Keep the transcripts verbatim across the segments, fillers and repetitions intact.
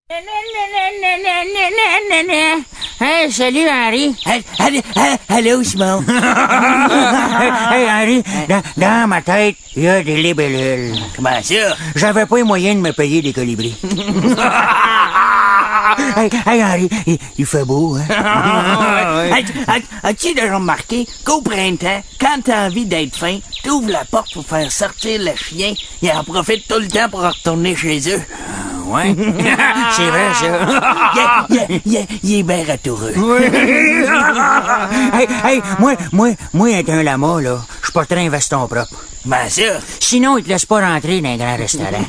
Hey, salut, Henri. Allô, allô, Simon. Hey, Henri, dans, dans ma tête, il y a des libellules. Comment ça? J'avais pas les moyens de me payer des colibris. Hey, hey, Henri, il, il fait beau, hein? As-tu déjà remarqué qu'au printemps, quand t'as envie d'être fin, t'ouvres la porte pour faire sortir le chien, il en profite tout le temps pour retourner chez eux. Ouais. C'est vrai, ça. Il, il, il, il est bien ratoureux. Hey, hey, moi, moi, moi, être un lama, là, je porterais un veston propre. Ben ça. Sinon, il te laisse pas rentrer dans un grand restaurant.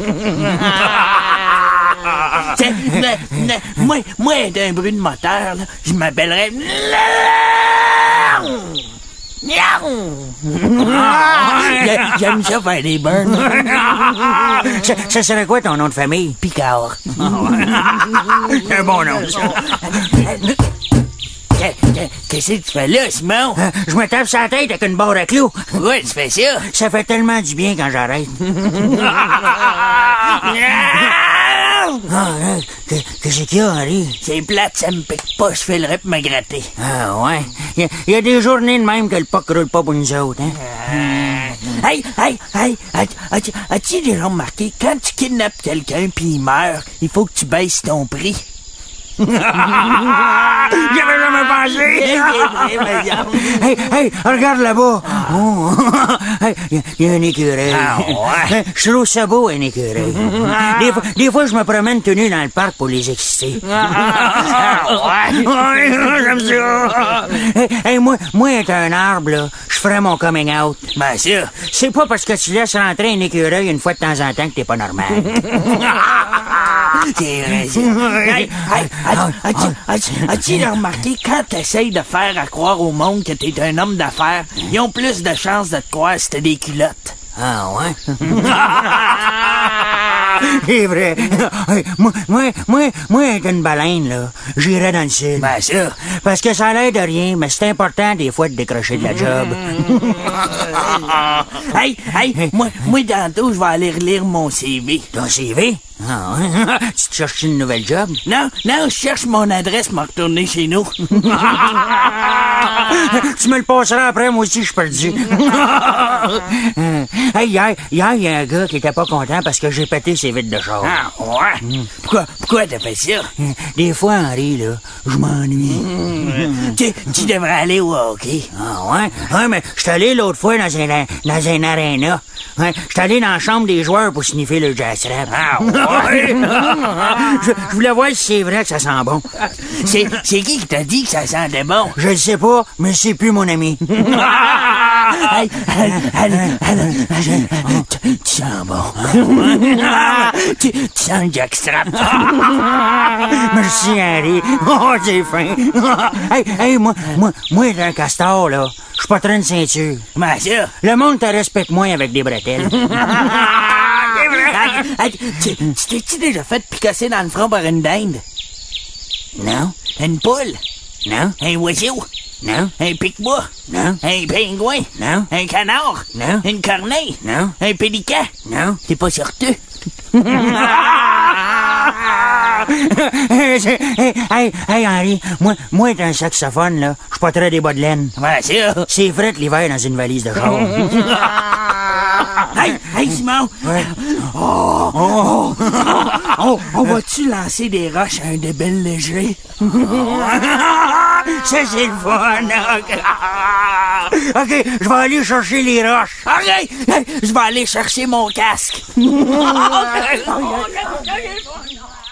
T'sais, ne- ne- moi, moi, être un bruit de moteur, là, je m'appellerais... J'aime ça faire des burns. ça, ça serait quoi ton nom de famille? Picard. C'est un bon nom, ça. Qu'est-ce que tu fais là, Simon? Euh, je me tape sur la tête avec une barre à clous. Pourquoi tu fais ça? Ça fait tellement du bien quand j'arrête. Ah, hein, que- qu'est-ce qu'il y a, Henri? C'est plate, ça me pique pas, je filerais pour me gratter. Ah, ouais. Il y, a- il y a des journées de même que le puck roule pas pour nous autres, hein? Euh, Hey, hey, hey, as- as- as-tu déjà remarqué, quand tu kidnappes quelqu'un puis il meurt, il faut que tu baisses ton prix? J'avais jamais pensé! Hey, hey, regarde là-bas! Oh. Hey, il y a un écureuil. Ah, ouais. Je trouve ça beau, un écureuil. Des fois, des fois, je me promène tenu dans le parc pour les exciter. Ouais, j'aime ça! Hey, hey, moi, moi, être un arbre, là, je ferais mon coming out. Ben ça. C'est pas parce que tu laisses rentrer un écureuil une fois de temps en temps que t'es pas normal. C'est vrai, ça. Hey, hey, as- as-tu- as-tu as-tu déjà remarqué, quand t'essayes de faire à croire au monde que t'es un homme d'affaires, ils ont plus de chances de te croire si t'as des culottes. Ah, ouais? C'est vrai. Hey, moi, moi, moi, moi, être une baleine, là, j'irais dans le sud. Ben ça. Parce que ça a l'air de rien, mais c'est important des fois de décrocher de la job. Hey, hey, moi, moi, tantôt, je vais aller relire mon C V. Ton C V? Ah, ouais? Tu te cherches une nouvelle job? Non, non, je cherche mon adresse pour me retourner chez nous. Tu me le passeras après, moi aussi, je peux le dire. Hey, hier, hier, il y a un gars qui était pas content parce que j'ai pété ses vitres de char. Ah, ouais? Pourquoi, pourquoi t'as fait ça? Des fois, Henri, là, je m'ennuie. Tu, tu devrais aller au hockey. Ah, ouais? Ouais, mais je suis allé l'autre fois dans un, dans un aréna. Ouais, je suis allé dans la chambre des joueurs pour sniffer le jazz rap. Ah, ouais? je, je voulais voir si c'est vrai que ça sent bon. C'est, c'est qui qui t'a dit que ça sentait bon? Je le sais pas, mais c'est plus mon ami. Hey, allez, allez, allez, allez, tu, tu sens bon. tu, tu sens le jackstrap. Merci, Henri. Oh, j'ai faim. Hey, hey, moi, moi, moi, être un castor, là, je suis pas très une ceinture. Comment ça? Le monde te respecte moins avec des bretelles. Hey, hey, tu, tu t'es-tu déjà fait picasser dans le front par une dinde? Non? Une poule? Non? Un oiseau? Non? Un pic-bois? Non? Un pingouin? Non? Un canard? Non? Une corneille? Non? Un pélican? Non? T'es pas sorteux? hey, hey, hey, Henri, moi, moi, être un saxophone, là, je porterais des bas de laine. Comment ça? C'est frais l'hiver dans une valise de char. Hey, hey, Simon! Ouais. Oh, oh, oh, on va-tu lancer des roches à un débile léger? Ça, c'est le fun. OK, je vais aller chercher les roches. OK, je vais aller chercher mon casque.